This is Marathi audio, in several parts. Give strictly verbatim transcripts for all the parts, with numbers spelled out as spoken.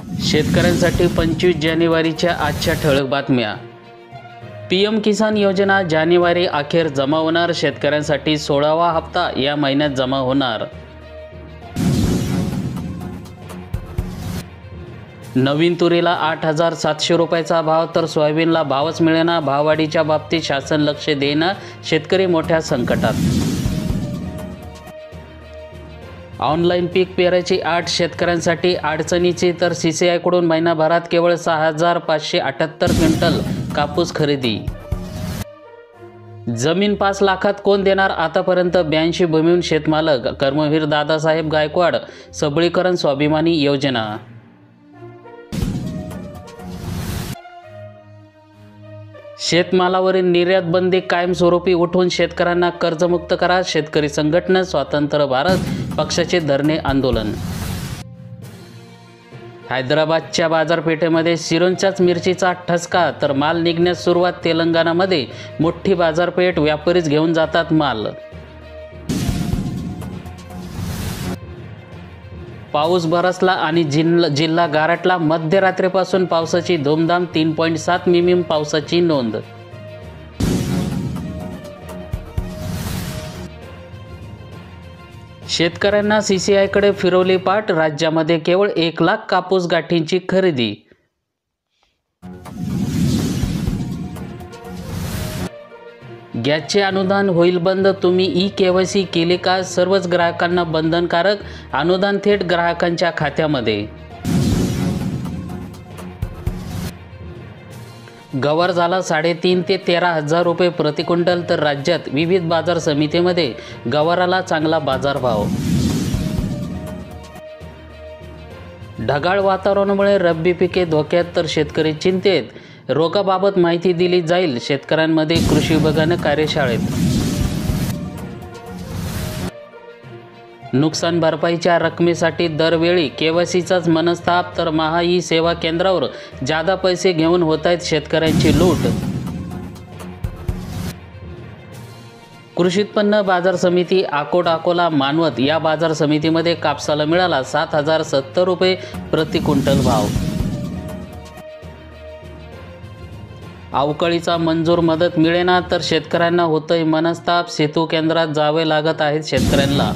शेतकऱ्यांसाठी पंचवीस जानेवारीच्या आजच्या ठळक बातम्या। पी एम किसान योजना जानेवारी अखेर जमा होणार। शेतकऱ्यांसाठी सोळावा हप्ता या महिन्यात जमा होणार। नवीन तुरीला आठ हजार सातशे रुपयाचा भाव तर सोयाबीनला भावच मिळेना। भाववाढीच्या बाबतीत शासन लक्ष देईना, शेतकरी मोठ्या संकटात। ऑनलाईन पीक पेरायची आठ शेतकऱ्यांसाठी अडचणीची, तर सी सी आय कडून महिनाभरात केवळ सहा हजार पाचशे अठ्ठ्याहत्तर क्विंटल कापूस खरेदी। जमीन पाच लाखात कोण देणार? आतापर्यंत ब्याऐंशी भूमीहून शेतमालक। कर्मवीर दादासाहेब गायकवाड सबळीकरण स्वाभिमानी योजना। शेतमालावरील निर्यात बंदी कायमस्वरूपी उठवून शेतकऱ्यांना कर्जमुक्त करा। शेतकरी संघटना स्वतंत्र भारत पक्षाचे धरणे आंदोलन। हैदराबादच्या बाजारपेठेमध्ये सिरोंचाच मिरचीचा ठसका, तर माल निघण्यास सुरुवात। तेलंगणामध्ये मोठी बाजारपेठ, व्यापारीच घेऊन जातात माल। पाऊस बरसला आणि जिल्हा जिल्हा गारठला। मध्यरात्रीपासून पावसाची धूमधाम। तीन पॉईंट सात मिमी पावसाची नोंद। शेतकऱ्यांना सी सी आय कडे फिरवली पाठ। राज्यामध्ये केवळ एक लाख कापूस गाठींची खरेदी। गॅसचे अनुदान होईल बंद, तुम्ही ई के वाय सी केले का? सर्वच ग्राहकांना बंधनकारक। अनुदान थेट ग्राहकांच्या खात्यामध्ये। गवार झाला साडेतीन ते तेरा हजार रुपये प्रति क्विंटल, तर राज्यात विविध बाजार समितीमध्ये गवाराला चांगला बाजारभाव। ढगाळ वातावरणामुळे रब्बी पिके धोक्यात, तर शेतकरी चिंतेत। रोगाबाबत माहिती दिली जाईल शेतकऱ्यांमध्ये कृषी विभागाने कार्यशाळेत। नुकसान भरपाईच्या रकमेसाठी दरवेळी के वाय सीचाच मनस्ताप, तर महा ई सेवा केंद्रावर जादा पैसे घेऊन होत आहेत शेतकऱ्यांची लूट। कृषी उत्पन्न बाजार समिती अकोट अकोला मानवत या बाजार समितीमध्ये कापसाला मिळाला सात हजार सत्तर रुपये प्रति क्विंटल भाव। अवकाळीचा मंजूर मदत मिळेना, तर शेतकऱ्यांना होतंय मनस्ताप। सेतू केंद्रात जावे लागत आहेत शेतकऱ्यांना।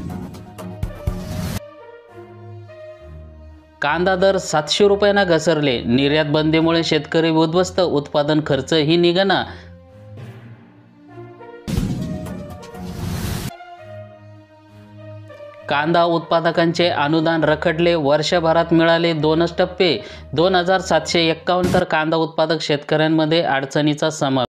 कांदा दर सातशे रुपयांना घसरले। निर्यात बंदीमुळे शेतकरी उद्ध्वस्त, उत्पादन खर्च ही निघना। कांदा उत्पादकांचे अनुदान रखडले। वर्षभरात मिळाले दोनच टप्पे दोन हजार सातशे एक्कावन्न, तर कांदा उत्पादक शेतकऱ्यांमध्ये अडचणीचा समावेश।